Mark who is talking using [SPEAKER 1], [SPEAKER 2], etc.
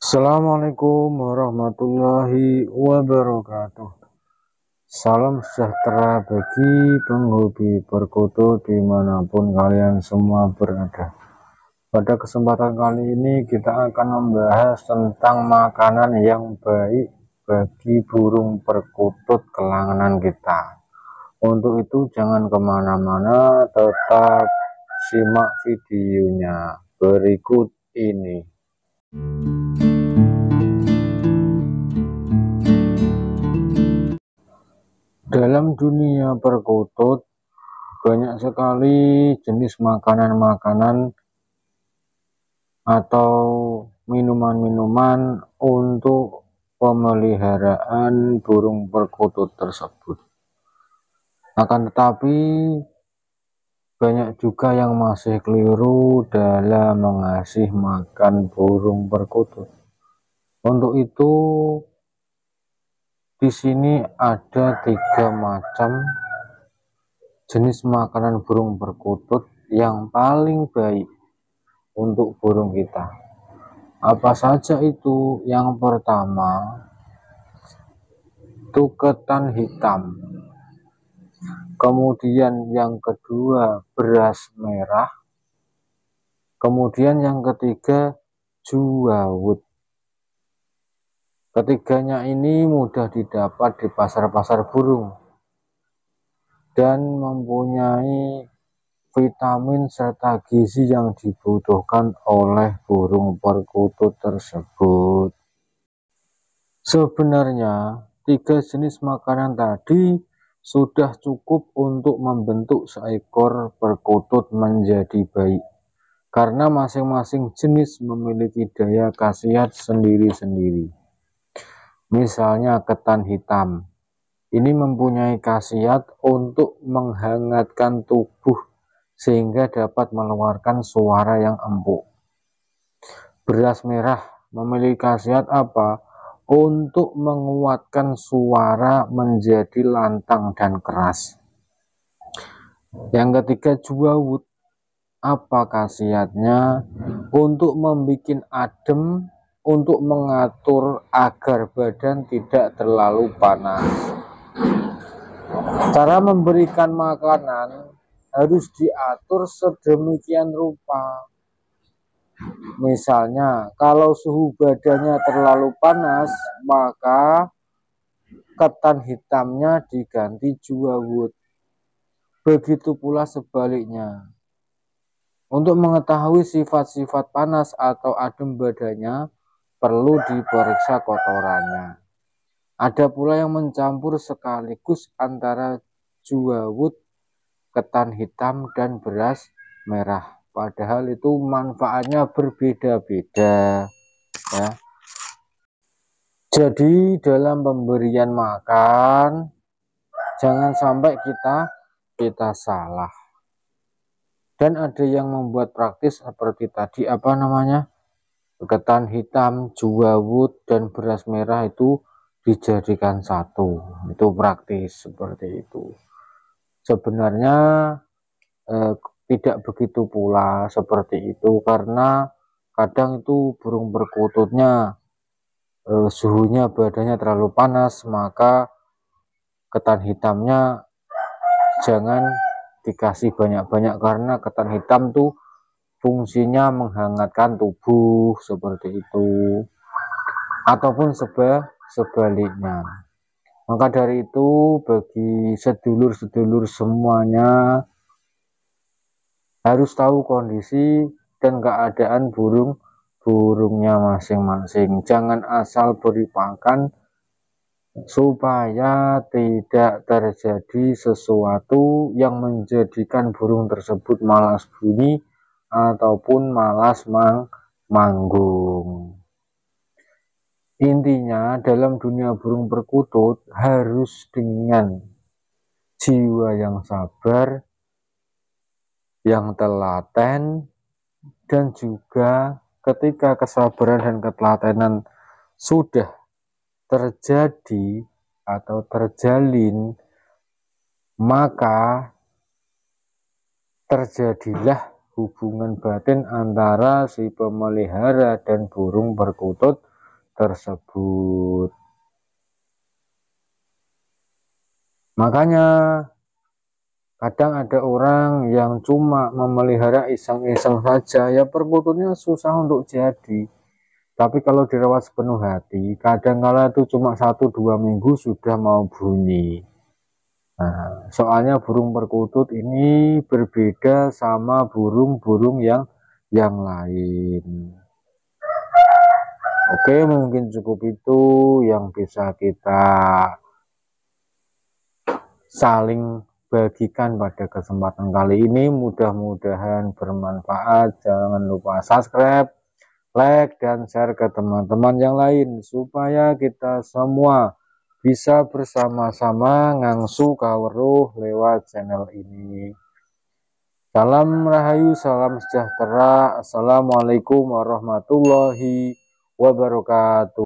[SPEAKER 1] Assalamualaikum warahmatullahi wabarakatuh. Salam sejahtera bagi penghobi perkutut dimanapun kalian semua berada. Pada kesempatan kali ini kita akan membahas tentang makanan yang baik bagi burung perkutut kelanganan kita. Untuk itu jangan kemana-mana, tetap simak videonya berikut ini. Dalam dunia perkutut banyak sekali jenis makanan-makanan atau minuman-minuman untuk pemeliharaan burung perkutut tersebut. Akan tetapi banyak juga yang masih keliru dalam mengasih makan burung perkutut. Untuk itu di sini ada 3 macam jenis makanan burung perkutut yang paling baik untuk burung kita. Apa saja itu? Yang pertama itu ketan hitam, kemudian yang kedua beras merah, kemudian yang ketiga juawut. Ketiganya ini mudah didapat di pasar-pasar burung dan mempunyai vitamin serta gizi yang dibutuhkan oleh burung perkutut tersebut. Sebenarnya 3 jenis makanan tadi sudah cukup untuk membentuk seekor perkutut menjadi baik, karena masing-masing jenis memiliki daya khasiat sendiri-sendiri. Misalnya ketan hitam, ini mempunyai khasiat untuk menghangatkan tubuh sehingga dapat mengeluarkan suara yang empuk. Beras merah memiliki khasiat apa? Untuk menguatkan suara menjadi lantang dan keras. Yang ketiga juawut, apa khasiatnya? Untuk membuat adem, untuk mengatur agar badan tidak terlalu panas. Cara memberikan makanan harus diatur sedemikian rupa. Misalnya kalau suhu badannya terlalu panas, maka ketan hitamnya diganti juawut. Begitu pula sebaliknya. Untuk mengetahui sifat-sifat panas atau adem badannya, perlu diperiksa kotorannya. Ada pula yang mencampur sekaligus antara juawut, ketan hitam, dan beras merah. Padahal itu manfaatnya berbeda-beda, ya. Jadi dalam pemberian makan jangan sampai kita salah. Dan ada yang membuat praktis seperti tadi ketan hitam, juawut, dan beras merah itu dijadikan satu. Itu praktis seperti itu. Sebenarnya tidak begitu pula seperti itu, karena kadang itu burung perkututnya suhunya badannya terlalu panas, maka ketan hitamnya jangan dikasih banyak-banyak, karena ketan hitam tuh fungsinya menghangatkan tubuh seperti itu, ataupun sebaliknya. Maka dari itu bagi sedulur-sedulur semuanya harus tahu kondisi dan keadaan burungnya masing-masing. Jangan asal beri pakan supaya tidak terjadi sesuatu yang menjadikan burung tersebut malas bunyi ataupun malas manggung. Intinya dalam dunia burung perkutut harus dengan jiwa yang sabar, yang telaten, dan juga ketika kesabaran dan ketelatenan sudah terjadi atau terjalin, maka terjadilah hubungan batin antara si pemelihara dan burung perkutut tersebut. Makanya kadang ada orang yang cuma memelihara iseng-iseng saja, ya perkututnya susah untuk jadi. Tapi kalau dirawat sepenuh hati, kadang-kala itu cuma 1-2 minggu sudah mau bunyi. Nah, soalnya burung perkutut ini berbeda sama burung-burung yang lain. Oke, mungkin cukup itu yang bisa kita saling bagikan pada kesempatan kali ini. Mudah-mudahan bermanfaat. Jangan lupa subscribe, like, dan share ke teman-teman yang lain supaya kita semua bisa bersama-sama ngangsu kaweruh lewat channel ini. Salam Rahayu, salam sejahtera. Assalamualaikum warahmatullahi wabarakatuh.